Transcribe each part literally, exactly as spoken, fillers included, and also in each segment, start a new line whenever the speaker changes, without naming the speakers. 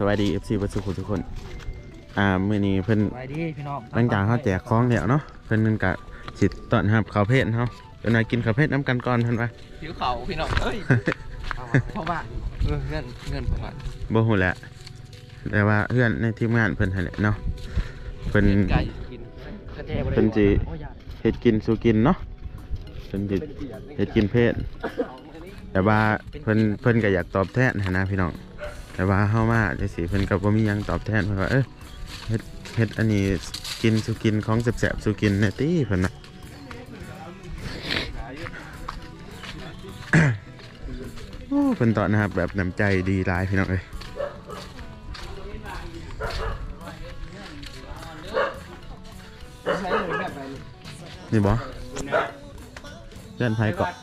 วัสดี เอฟ ซี บัสสุขุทุกคนอ่ามื้อนี้เพิ่น
สวัสดีพี่น้อง
หลังจากเขาแจกของแล้วเนาะเพิ่นนึงกะสิต้อนรับข้าวเพชรเฮาเดี๋ยวหน่อยกินข้าวเพชรน้ำกันก่อนเพิ่นว่า
หิวเขาพี่น้องเอ้ยเพราะว่าเงินเงินเงินประมาณ
บ่ฮู้แหละแต่ว่าเพื่อนในทีมงานเพิ่นหั่นแหละเนาะเพิ่นเพิ่นสิเฮ็ดกินสู่กินเนาะเพิ่นสิเฮ็ดกินเพชรแต่ว่าเพิ่นเพิ่นก็อยากตอบแทนหั่นนะพี่น้องแต่ว่าเฮามาจังซี่เพิ่นก็บ่มีหยังตอบแทนเพิ่นว่าเอ้ยเฮ็ดเฮ็ดอันนี้กินสู่กินของแซ่บๆสู่กินแน่ติเพิ่นน่ะ โอ้เพิ่นตอนนะครับแบบน้ำใจดีหลายพี่น้องเอ้ยนี่บ่เพื่อนไผเกาะ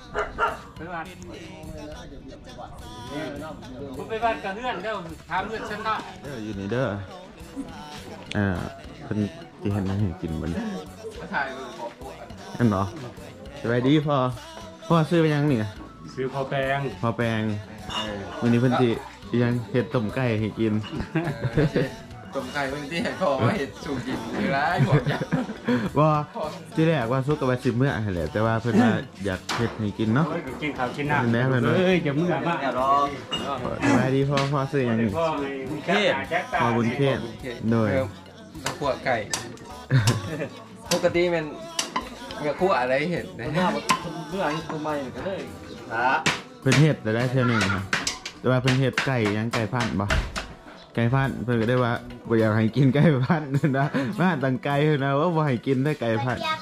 ผมไปบ้านกับเพื่อนเด้อถามเพื่อนฉันได้
เด้ออยู่นี่เด้ออ่าเพิ่นสิเฮ็ดให้กินบ่นี่นั่นเหรอสบายดีพ่อพ่อซื้อไปยังนี่
ซื้อพอแปลง
พอแปลงวันนี้เพิ่นสิยังเฮ็ดต้มไก่ให้กิน
ต้มไก่เพิ่นสิให้พ่อมาเฮ็ดสู่กินอยู่หลายบ่อยาก
บ่ที่แรกว่าสุกกับว่าสิมื้อหั่นแหละแต่ว่าเพิ่นว่าอยากเฮ็ดให้กินเนาะ
เอ้ยกินข้าวกินน้ำเอ้ยจะมื้อมา
สบายดีพ่อพ่อซื้อหยังนี่
พ่อไงบุญเทศ
พ่อบุญเทศโดย
แล้วคั่วไก่ปกติมันเมื่อคั่วอะไรเห็นนะเมื่อตัวใหม่ก็เลย
เพิ่นเฮ็ดได้เท่านึงครับแต่ว่าเพิ่นเฮ็ดไก่ยังไก่พันธุ์บ่ไก่พันธุ์เพิ่นก็ได้ว่าบ่อยากให้กินไก่พันธุ์นะมาตั้งไก่นะว่าบ่ให้กินได้ไก่พันธุ์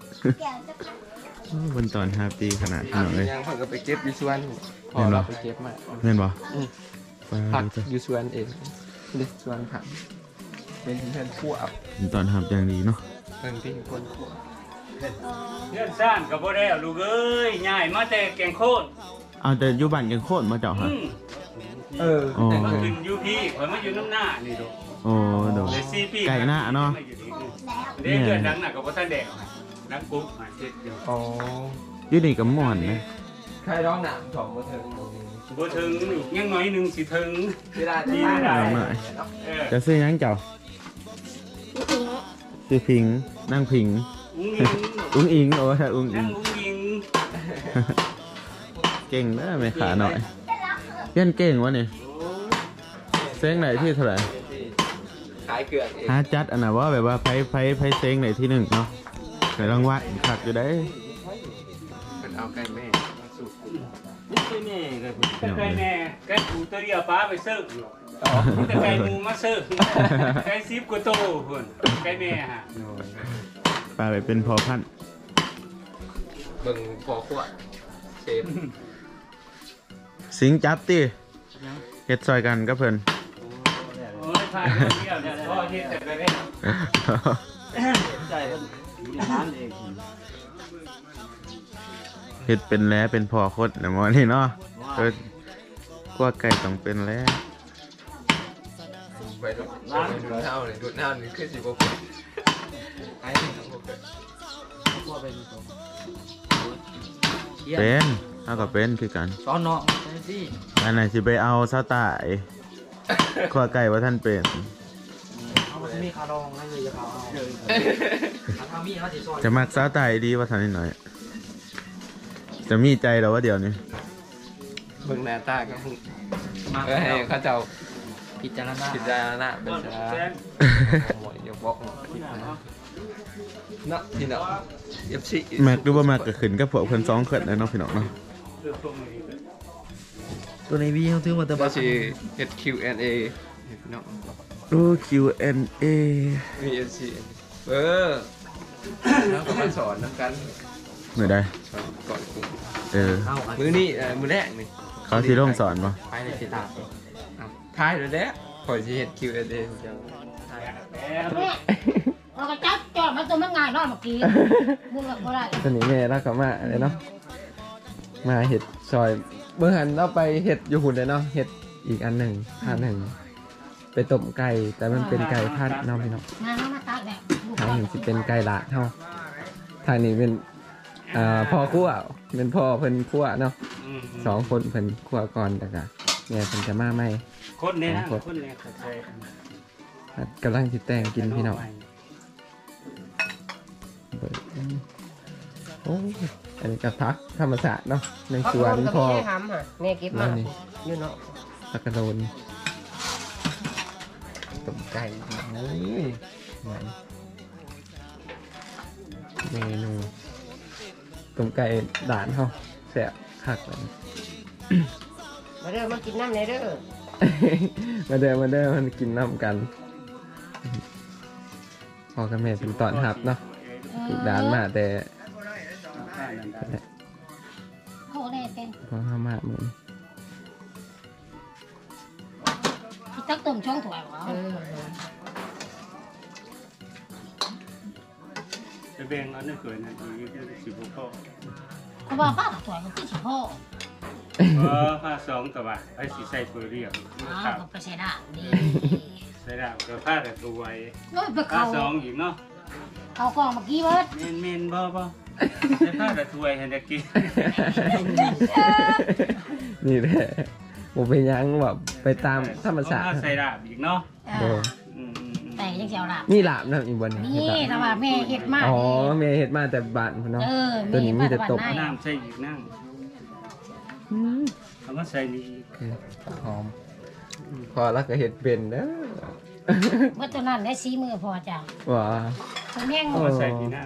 เพิ่นตอนห้าปีขนาดนั้นเลย
ยังเพิ่นก็ไปเก็บอยู่สวนพอเราไปเก็บมา
แม่นบ่
ผักอยู่สวนเองเด็กสวนผักเป็นเพิ่นคั่วเอา
ตอนทำอย่างดีเนาะ
เพิ่นเป็นคนคั่ว
เพื่อนซ่านกับบ่ได้ลูกเอ้ยง่ายมาแต่แกงโคตร
เอาแต่อยู่บ้านยังโคตรมาเจ้าฮะ
เออแต่มาขึ้นอยู่พี่ข่อยมาอยู่น้ำหน้านี่ดู
โอ้โด
เลยสี่ปี
ไก่หน้าเนาะ
เด้เดือนดังน่ะก็บ่ทันแดกดังปุ๊บมาเสร็จอยู่
อ๋อ
อยู่นี่ก็ม่วนนะ
ใครร้องหนังสองบ่ถึง
บ่ถึงยังน้อยนึงสิถึง
สิได้
ดี
ได้จะซื้อหยังเจ้าซื้อพิงนั่งพิงอุ้งอิงโอ้ใช่อุ้งอิงเก่งนะไม่ขาหน่อยเล่นเก่งวะนี่เซ้งไหนที่เท่าไหร่
ขายเกลือเอง
ฮาจัดอันน่ะว่าแบบว่าไพ่ไพ่ไพ่เซ้งไหนที่หนึ่งเนาะแต่รางวัลขัดอยู่ได้
เป็นเอาไก่แม่มาสุก
ไก่แม่ไก่แม่ไก่ปูตัวเดียวป้าไปเสิร์ฟแต่ไก่มูมาเสิร์ฟไก่ซิปกูโตคนไก่แม่ฮะ
ปลาไปเป็นพอพัน
เบิ่งพอขวดเชฟ
สิงจับตีเฮ็ดซอยกันก็เพิ่น
โอ้ยพายเที่ยวเนี่ยพ่อที่แต่ไปเล่นใจร้านเอง
เฮ็ดเป็นแล้วเป็นพอคดนะหมอนี่เนาะเออกว่าไก่ต้องเป็นแล้ว
ไปดูดูเท้าเลยดูเท้านี่คือสิบกไอ้นี่ทั้งหมดเลย
เป็นเอาก็เป็นคือกัน
ซ้อนเนาะ
อันไหนสิไปเอาซาตายข้อไก่ว่าท่านเป็น
มีคาดองให้เลยจะเอา
จะมักซาตายดีว่าท่านนิดหน่อยจะมีใจเราว่าเดี๋ยวนี้
เบิ่งหน้าตาก็เออให้เขาเจ้าพิจารณาพิจารณาเป็นซะหมดอย่าบอกเนาะพี่น้องเอฟซี
แม็กดูว่าแม็กก็ขึ้นกับพวกเพิ่นสองขึ้นนะเนาะพี่น้องเนาะ
ตัวในวีเขาถือมาแต่ว่าสิเฮ็ด คิว แอนด์ เอ พี่น้อง
โอ้ คิว แอนด์ เอ
มี เอฟ ซี เออแล้วก็มาสอนนำกัน
มื้อใด
ก่อนกู
เออ
มื้อนี้เอ่อมื้อแรกนี่
เขาสิลงสอนบ่
ไปในสิตาท้ายแล้วแหละข่อยสิเฮ็ด คิว แอนด์ เอ เจ้า
เราก็จับจอดมาตัวมันง่ายเนาะเมื่อกี้มึงก็ได้
ตอนนี้แม่รักกับมาเลยเนาะมาเห็ดซอยเมื่อหันเราไปเห็ดอยู่หุ่นเลยเนาะเห็ดอีกอันหนึ่งอันหนึ่งไปต้มไก่แต่มันเป็นไก่พันธุ์เนาะพี่น้องทางนี้จะเป็นไก่ละเท่าทางนี้เป็นอ่าพ่อคั่วเป็นพ่อเพิ่นคั่วเนาะสองคนเพิ่นคั่วก่อนแต่ก็
เนี่ยเป็นจะมาไหม
คนเนี่ยนะคนเนี่ยเขาใช้
กำลังติดแต่งกินพี่น้องโอ้อันนี้ก็พักธรรมศาสตร์เนาะในสวนพอ
แม่เก็บมาอยู่เนาะ
ตะกระโดนต้มไก่โอ้ยเมนูต้มไก่ด่านเขาแซ่บคักเลย
มาเด้อมากินน้ำเลยเด้อ
มาเด้อมาเด้อมันกินน้ำกันพอกับแม่เป็นตอนหับเนาะถูกด่านมาแต่
โอ้ได้เป็น
พอเข้ามาเหมือน
ที่ตักต้มช่องถั่วเหรอ
จะแบ่งเอาเนื้อเกินนั่นอีกสิบหกข้อ
เขาว่าป้าถั่วมันคือสิพ่อ
เออผ้าสองตัวไอ้สีใส่เปลือก
อ้า
ครั
ว
บ
ก็ไปใส่ได้ดี
ใส่ได้ก็ผ้าแต่ตัวไว้
โอ้ยไป
ผ้า
เขา
สองอีกเนาะ
เขากล่องเมื่อกี้เบิด
เมนเมนบ่บ่ใส่ผ้าแต่ตัวให้ได้กิน
นี่แหละผมไปยังแบบไปตามธรรมศาสตร์
ใส่ดาบอีกเนาะ
โดย
แต่ยังเสียวหลับ
นี่หลาบนะอีกวันหนึง
นี่แต่ว่าแม่เห็ดมาก
อ๋อเมย์เห็ดมาแต่บ้านเนาะ
เออ
ตัวนี้มีแต่ตบ
น้ำใส่อีกนั่งเอามาใส่นี่อีก
หอมพอแล้วก็เห็ดเป็นเด้อ
เมื่อตอนนั้นได้ซีมือพอจ้ะ
ว้า
ตัวแม่ง
เอามาใส่ที่นั่ง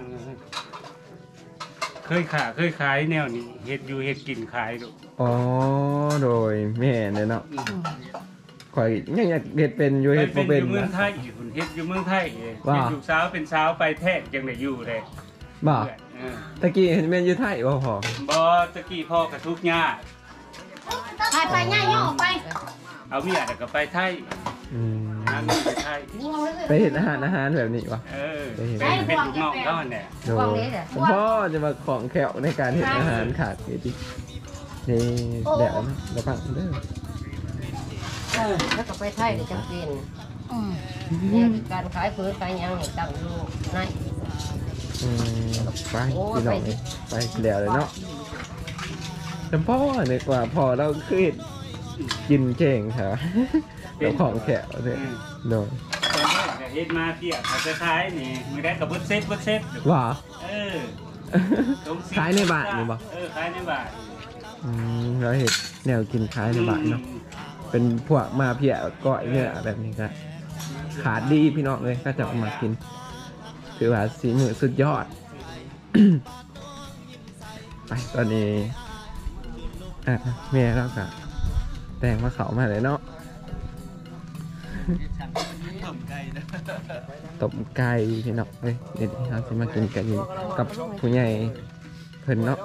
เคยขายเคยขายแนวนี้เห็ดอยู่เห็ดกินขายดู
อ๋อโดยแม่เนี่ยเนาะข่อยยังอยากเห็ดเป็นอยู่เห็ด
เป็
บ่
น
เป็
อน ยู่เมืองไทยอีกคนเฮ็ดอยู่เมืองไทยเอง
ว่า
เฮ็ดอยู่สาวเป็นสาวไปแท้จังได้อยู่เลย
บ่า
เออ
ตะกี้เห็นแม่นอยู่ไทยบ่พอ
บ่ตะกี้พ่อกระทุกหญ้า
ไปไปง่ายย่อไป
เอาเมียแล้วก็ไปไทย
อืม
หาเงินไปไทย
นี่เอาเลย
ไปเห็นอาหารอาหารแบบนี้วะ
เออ
ไปเห็น
เป็นเป็นลูกน้องเขาแน่
โดยพ่อจะมาของแขวในการเห็นอาหารขาดเอตินี่เดี๋ยวนะระวังเด้อ
เออแล้วก็ไปไทยจำเป็น
อืม
เนี่ยการขายเผือกขายยังนี่ตั้งอยู่ใน
อืมไปพี่น้องนี่ไปเดี๋ยวเลยเนาะแต่พ่อเนี่ยกว่าพอเราคือเห็นกินเก่งค่ะแล้วของแขวเนี่ยโดย
ตอนแรกเนี่ยเฮ็ดมาเที่ยวเขาจะขายนี่มื้อแรกก็เบิดเซ็ตเบิดเซ็ต
ว่า
เออตรงสิ
ขายในบ้านนี่บ่
เออขายในบ้าน
อืมเราเห็นแนวกินขายในบ้านเนาะเป็นพวกมาเพียก้อยเนื้อแบบนี้ก็ขาดดีพี่น้องเลยก็จะเอามากินถือว่าสีมือสุดยอด ไปตอนนี้อ่ะแม่เราก็แต่งมาเขามาเลยเนาะตบไก่พี่น้องเลยเดี๋ยวเราจะมากินกันอยู่กับผู้ใหญ่เพิ่นเนาะ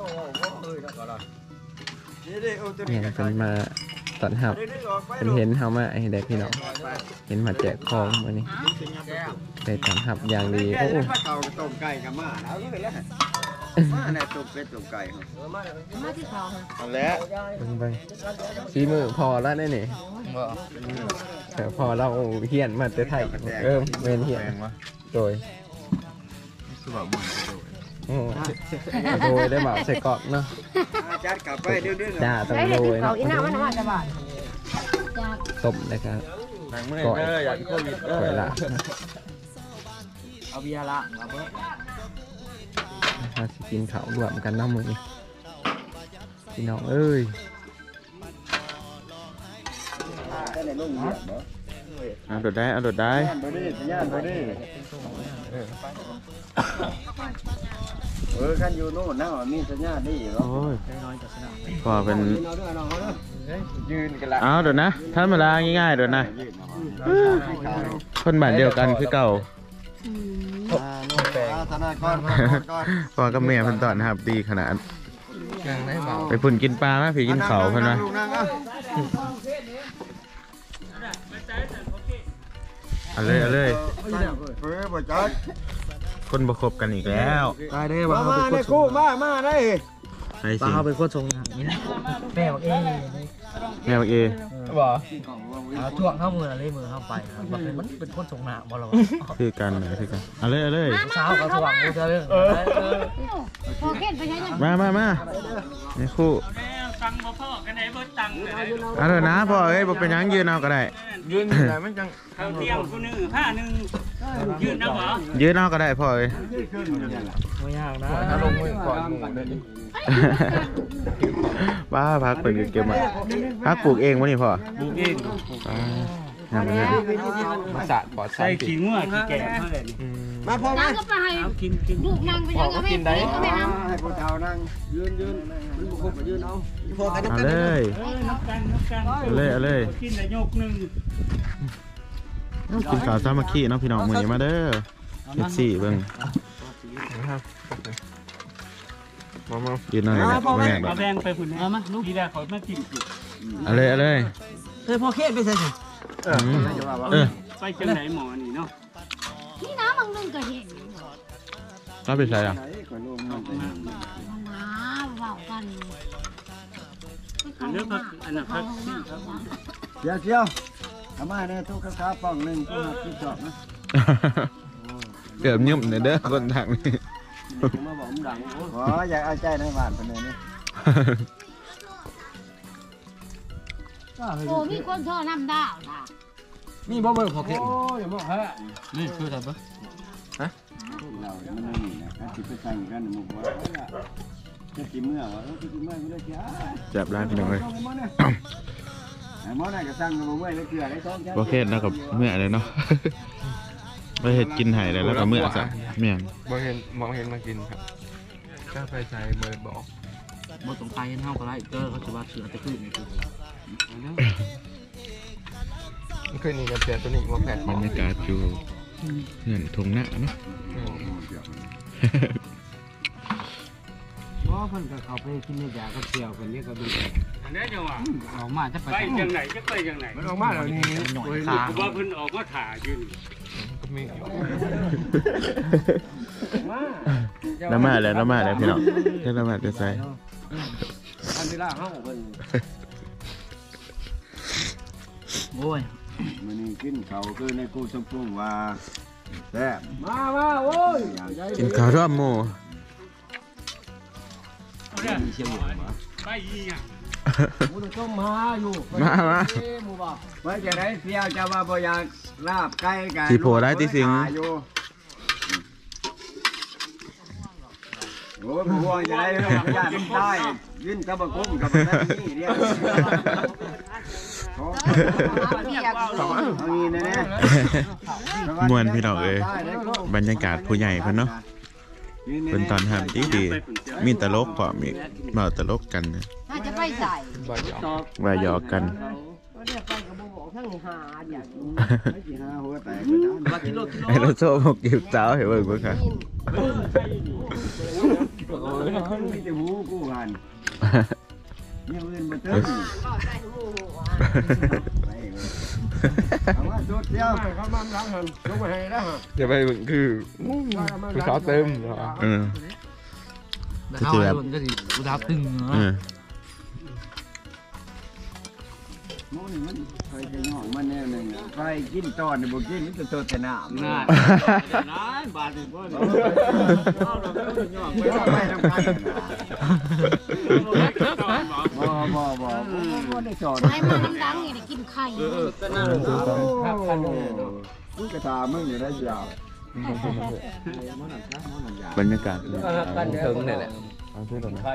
เนี่ยเพิ่นมาตอนหับเป็นเห็นเฮามาไอ้เด็กพี่น้องเห็นมาแจกของวันนี้ได้ตอนหับอย่างดีโอ้โห
เขาต้มไก่กับมาแล้วเลยแล้วมาเนี่ยต้มเป็ดต้มไก่ครับ
มาที่เขา
เอาแล้ว
เบิ่งไปสีมือพอแล้วนี่นี่แต่พอเราเฮียนมาแต่ไทยเออเมนเฮียนโดย
คือแบบมึง
โอ้โดยได้แบบใส่กรอบเนาะ
จัดกลับไปเดื้อๆ
จ้าต้อง
ไอ้
โด
เด็ก
ย
เขา
เนาะ
อีน่ามันมาจะบาด
จาก
ต้มนะครับ
หนังเมื่อยเด้ออยากโควิดเด้
สวย
อ
ละ
เอาเบียร์ละเอาเบิร์ด
มาสิกินข้าวรวมกันเน้องมือนี้พี่น้องเอ้ย
ได้ในลูกเหยียบเหรอ
เอาโดดได้เอาโดดได้
สัญญาณบ่ดีสัญญาณบ่ดีเออกันอยู่โน่นนะมีสัญญาณดีเหรอ
โอ้ยพอเป็น
เอาด้วยเอาด้วยยืนกันละ
เอาโดดนะธรรมดาง่ายๆโดดนะคนบ้านเดียวกันคือเก่า
ธนาก้อนก้อน
พอกับแม่เพิ่นตอนนะครับดีขนาด
ยังไม่เบา
ไปพุ่นกินปลาไหมผีกินเขาเพิ่นว่า
ลูกนั่งอ่ะ
เอาเลยเอาเลย
เฟ้อบ่จัด
คนบ่คบกันอีกแล้ว
ตายได้
มา
บ่
มาในคู่มามาได้
ไอ้สิ
เขาเป็นโคตรทรงอย่างนี้นะแม่บอกเอ๊ะ
แม่บอกเอ
บ่
เอาช่วงเข้ามืออะไรมือเข้าไปครับแบบมันเป็นคนสงหนาบ่เรา
คือกันนะคือกันเอาเลยเอาเลย
เช้ากับสว่างมือจะเรื่อง
พอเข็นไปใช้ยัง
มามามาในคู่
แม่สั่งบ่พ่อกันกันไหนเบิดตังค์เลย
เอาเถอะนะพ่อเอ้ยบ่เป็นหยังยืนเอาก็ได้
ยืนอยู่ไหนมันจัง
เขาเที่ยงคนหนึ่งผ้าหนึ่งยืนนะหรอ
ยืนเอาก็ได้พ่อเอ้ย
ไม่ยากนะ
ถ้าลงมือก่อนหมูได้ดิ
บ้าพักเป็นเก็บมาพักปลูกเองวะนี่พ่อ
บุกเอง
อ่าทำเลย
มาสาดปอด
ใส่ขี้งัวขี้แก่เท่าไหร่นี่
มาพ่อ
นั่
มาง
ก็ไปให้
เอากินกิน
ลูกนั่งไปยังก็ไม่ก็ไม่นั่ง
ให้คนเฒ่านั่งยืนยืนมันบุกไปยืนเอาพอกัน
เอาเลย
เออนับกันนับกัน
เอาเลยเอาเลย
กินแต่ยกหนึ่ง
กินข้าวสามัคคีเนาะพี่น้องมื้อนี้มาเด้อเฮ็ดสี่เบิ่ง
มามา
ยืนเอาเลยนะบ่แม่นดอ
เอา
ก
แบงไปพุ่นนะเอามาลูกทีแรกเขามากิน
เอาเลยเอาเลย
เฮ้ยพ่อเคสไปใส่สิ
อืมเออ
ไปจังไหนหมอนี่เนาะ
นี่น้ำบางนึงก็เห็น
เราไปใส่อ่ะ
คนลงมันไป
มันน้าเว้ากัน
อันนี้ก็อันนั้นพักซี่ครับ
เดี๋ยวเชียวทำไมเนี่ยทุกข้าวป้องหนึ่งตัวที่จอบนะ
เกือบยุ่มเด้อคนทางนี้
มาบอกมันดังโอ้ยอยากเอาใจในบ้านคนนี้นี่
โอ้มีคนโทรน้ำดาวนะ
มีบ่เบอร์พ่อเคส
โอ้ยอย่าบอกฮะ
นี่คืออะไรบ่
เรามันไม่มีนะถ้าจิตไปสั่งกันมุกว่าจะกินเมื่อวะจะกินเมื่อไม่ได้จ้า
จับร้านพี่น้องเลย
ไอ้หมอไหนก็สั่งกันมาเมื่อไรเกลือไรท้อง
โอเคแล้วกับเมื่อเลยเนาะ ไปเห็ดกินไห่เลยแล้วก็เมื่อซะเมี่ยง
มองเห็นมองเห็นมากินครับก็ไปใช้เบอร์บอก
บ่ต้องไปเห็นเฮาก็ได้เจอเขาจะว่าเสือตะขึ้นนี่คือ
มันเคยนี่กับเสียตัวนี้ว่าแผด
บรรยากาศอยู่เหือนทงหน้าเนาะ
เพราะเพิ่นก็เข้าไปกินยากับเสี่ยวเพิ่นเรียกก็ดู
อันนี้จังหวะ
ออกมาจะไป
ไปจังไหนจะไปจังไหน
มันออกมาแล้วนี่
หน่อย
ผ
ขาม
ว่าเพิ่นออกมาถ่ายืน
ก็มี
น้ำมาแล้วน้ำมาแล้วพี่น้องเรียกน้ำมาจะใส่
อันนี้ล่ะห้องเพิ่น
โอ้ย
มันนี่กินเขาคือในกูสมพงว่าแซ่บมามาโอ้ย
กินข้าวร่วมหมู
เอาเด้อไปอีหยัง
กูต้องมาอยู่
มามา
ไว้จะได้เพียวจะว่าบ่อยากลาบไก่กัน
สิโผล่ได้ติสิง
โอ้ยบ่ว่าจะได้เรื่องญาติได้ยินกับบ่คุ้มกับบ่ได้นี่เดียวเอางี้แน่ๆ
มวนพี่น้องเอ้ยบรรยากาศผู้ใหญ่เพิ่นเนาะเป็นตอนทำดีดีๆมีตลกพร้อมอีกเมาตลกกันนะ
ถ้าจะไปใส่
บ่อยจอก
ว่าหยอกกัน
ก็เรียกไปกับบ่บอกทั้งหาอย่าง
ไม่สิหาหัวแตกไปตาม
ว่ากิโลกิโล
ไอ้เราโซ่บอกเก็บสาวให้เบิ่งบ่ค่ะ
โอ้ยมีแต่หูกูหันเนี่ยอื่นบ่เติมไปเอาว่าสุดเดียวเขามาล้างหันลงไปให้แล้วฮะ
จะไปคือคือซอสเติมเหรอ
เออ
แต่เฮาโดนก็สิกูดับตึง
เอ
เนาะ
อ
โน่นมันเคยจะย่องมันแนวหนึงไปกินตอนนี่บ่กินมันจะโตแต่น้ำ
น่าน้ายบาดนี่บ่ได้
เอาเราก็ย่องไปว่าไปทำกันบ่บ่บ่บ่ได้สอน
ให้มาน้ำดังนี่ได้กินไข่
ครับคันนี้กูกระตามึงอยู่ได้ยาว
บรรยากาศเลย
เถิงเนี่ยแหละ
เอาที่ตรงนั้น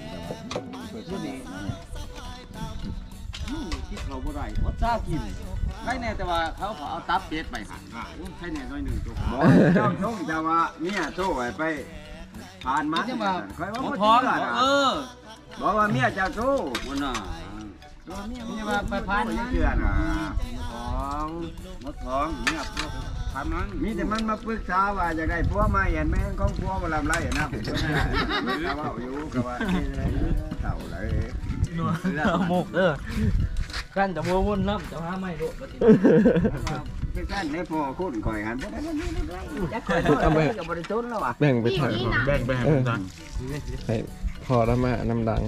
ที่เขาบ่ได้วัดซ่ากินใครแน่แต่ว่าเขาขอเอาตับเป็ดไปหันใครแน่น้อยหนึ่งตัวบ่เจ้าชงจะว่าเนี่ยโซ่ไปไปผ่านมาใครว่าบ่
พร้อม
เชื่อ
เออ
บอกว่าเมียจะโซ่บ่น่ะตัวเมียมันว่าไปผ่านมาเชื่อน่ะท้องมดท้องเมียทำนั้นมีแต่มันมาปรึกษาว่าจะได้ผัวมาเห็นแม่งของผัวบ่ลำไรนะมันก็ว่าอยู่ก็ว่าเต่าเลย
หมกเออกันจะบ่วนน้ำจะหาไม่โดด
เป็นการในพ่อคุณคอยหันบ่ได้จักคอยก็บ่ได้จนแล้วอ่ะ
แบ่งไปถ่าย
แบ่งไปให้ผมก่อน
ให้พอแล้วมาน้ำดัง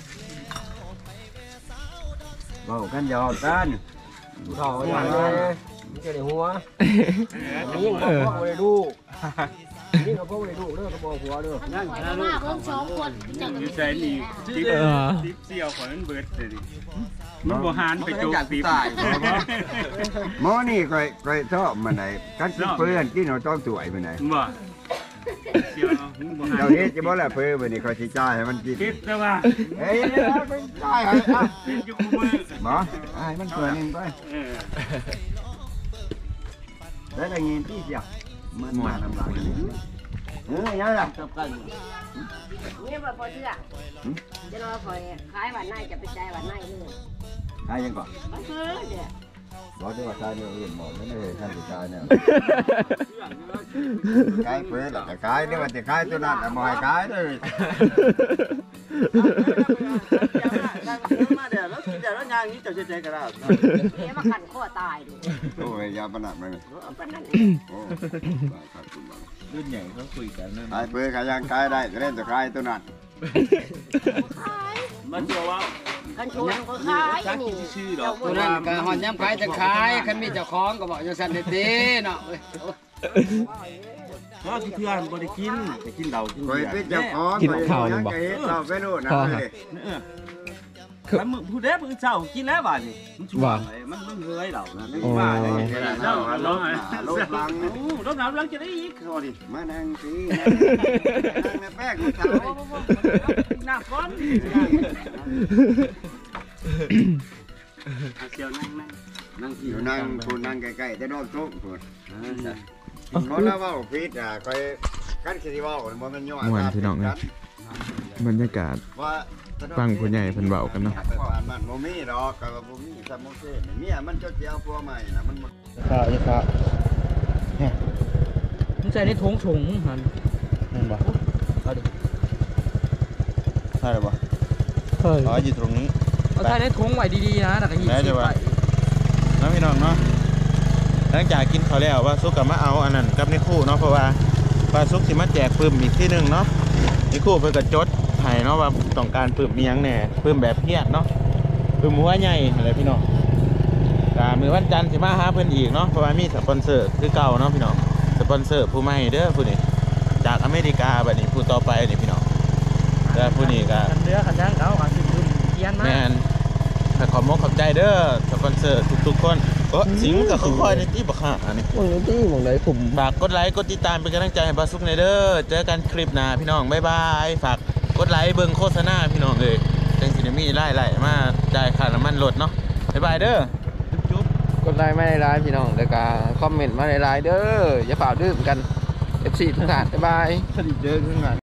เว้ากันหยอกกัน
เขาอย่างไรมันจะได้หัวยิ่งบ่พวกบ่ได้ดู
นี่ก็พ่อไอ้ลูกเด้อก็บอกผัวเด้อ
นั่งไปมาเพิ่งสองคนจัง
อยู่ใส่นี่ติ๊บติ๊บเสี่ยวของมันเบิดเลยดิมันบ่หานไปโจกติ๊บ
หมอนี่ก็ก็ชอบมันไหนกันกินเพื่อนกินเอาต้องสวยมันไหน
บ่เสี่ยวมันบ่หาน
เดี๋ยวนี้จะบอกแหละเพื่อนวันนี้เขาชี้จ่ายให้มันกิน
คิดแต่ว่า
เฮ้ยเป็นจ่ายให้อ่ะ
คิดอยู่คู่มือ
หมอไอ้มันสวยนึงไป
เออ
ได้ได้เงินที่เดียวมันมาทำลายเออยังล่ะ
เนี่ยบ่พอเชื่อจะรอคอยขายวันไหนจะไปจ่ายวันไหนเลย
ขายยังก่อน
มันคือเดี๋ยว
บอกจะว่าขายเนี่ยอื่นหมดไม่ได้ท่านจะขายเนี่ยขายเพื่อนหรอกขายเนี่ยว่าจะขายตัวนั้นแต่บ่ให้ขายเลย
มาเดี๋ยวแล้วเดี๋ยวแล้วยางนี้จะเจ๊กันแล้ว
เดี๋ยวมาขันข้อตายดู
โอ้ยยาปนัดมัน
ปนนั้น
โอ้ขาดทุนบ้าง
รุ่นใหญ่เขาคุยกันเรื่อง
ขายเพื่อนขายยังขายได้ก็เล่นจะขายตัวนั้น
มันเชื่อว่า
ขันชวนก็ขายนี่
ชื่อดอก
ตัวนั้นก็หอนย้ำขายจะขายคันมีเจ้าของก็บอกจังซั่นเด้ติเนาะ
เพราะเพื่อนบ่ได้กินไปกินเหล้ากิน
คอย
เบียร์
เป็นเจ้าของ
กินข้าวนึงบ่
เราไปโน่นนะเลย
เออแล้วมึงผู้ใดมึงเช้ากินแล้วบาดนี่มันช่วงมันมันเฮ้ยเหล้านะ
นี่มาเลยเราลงลงลัง
โอ้รถน้ำลังจะได้อีกเขาดิ
มานั่งสินั่งในแป้งของเขา
น้ำก้อน
เสี่ยวนั่งนั่ง
นั่ง
อยู่นั่งคุณนั่งใกล้ๆจะนอนทุกคนเพราะแล้วว่าพีดอ่ะคอยกันคิดว่ามันมันย่อย
ม่วนพี่น้องเอ้ยบรรยากาศ
ว่า
ฟังผู้ใหญ่เพิ่นเว้ากันเนาะ
มันบ่มีดอกก็บ่มีสมองเส้นเมียมันเจ้าเจียวพัวใหม่นะมัน
ข้าวข้าว
มึงใส่ในถุงถุงหัน
นั่นบ่
ใช่หรอบ่
เฮ้ย
อ๋ออยู่ตรงนี้
เอาใส่ในถุงไว้ดีๆนะแต่ก็ยิง
แม่จะว่าน้องพี่น้องเนาะหลังจากกินข้าวแล้วว่าซุกกับมาเอาอันนั้นกับนี่คู่เนาะเพราะว่าว่าซุกสิมาแจกปื้มอีกที่หนึงเนาะนี่คู่เพิ่นก็จดให้เนาะว่าต้องการปื้มอีหยังแหน่ปื้มแบบเฮียดเนาะปื้มหัวใหญ่อะไรพี่น้องก็มื้อวันจันทร์สิมาหาเพิ่นอีกเนาะเพราะว่ามีสปอนเซอร์คือเก่าเนาะพี่น้องสปอนเซอร์ผู้ใหม่เด้อผู้นี้จากอเมริกาบัดนี้ผู้ต่อไปนี่พี่น้องแต่ผู้นี้ก็
ขันเรือขันย่างเขาอ่ะสิลืมเกียนมา
แม่นแต่ขอมกขอบใจเด้อสปอนเซอร์ทุกๆคนโอ้สิงกับค่อยๆในที่บักห่าอันนี้
มึงที่มึงได้ผม
ฝากกดไลค์กดติดตามเป็นกำลังใจให้บาซุกในเด้อเจอกันคลิปหน้าพี่น้องบ๊ายบายฝากกดไลค์เบิ่งโฆษณาพี่น้องเอ้ยจังสิได้มีไล่ๆมาจ่ายค่าน้ำมันรถเนาะบ๊ายบายเด้อจุ๊บ
กดไลค์ไม่ได้ไลค์พี่น้องแล้วก็คอมเมนต์มาได้ไลค์เด้ออย่าฝ่าดื้อกัน เอฟ ซี ทุกท่านบ๊ายบาย
สนิทเจอขึ้นมา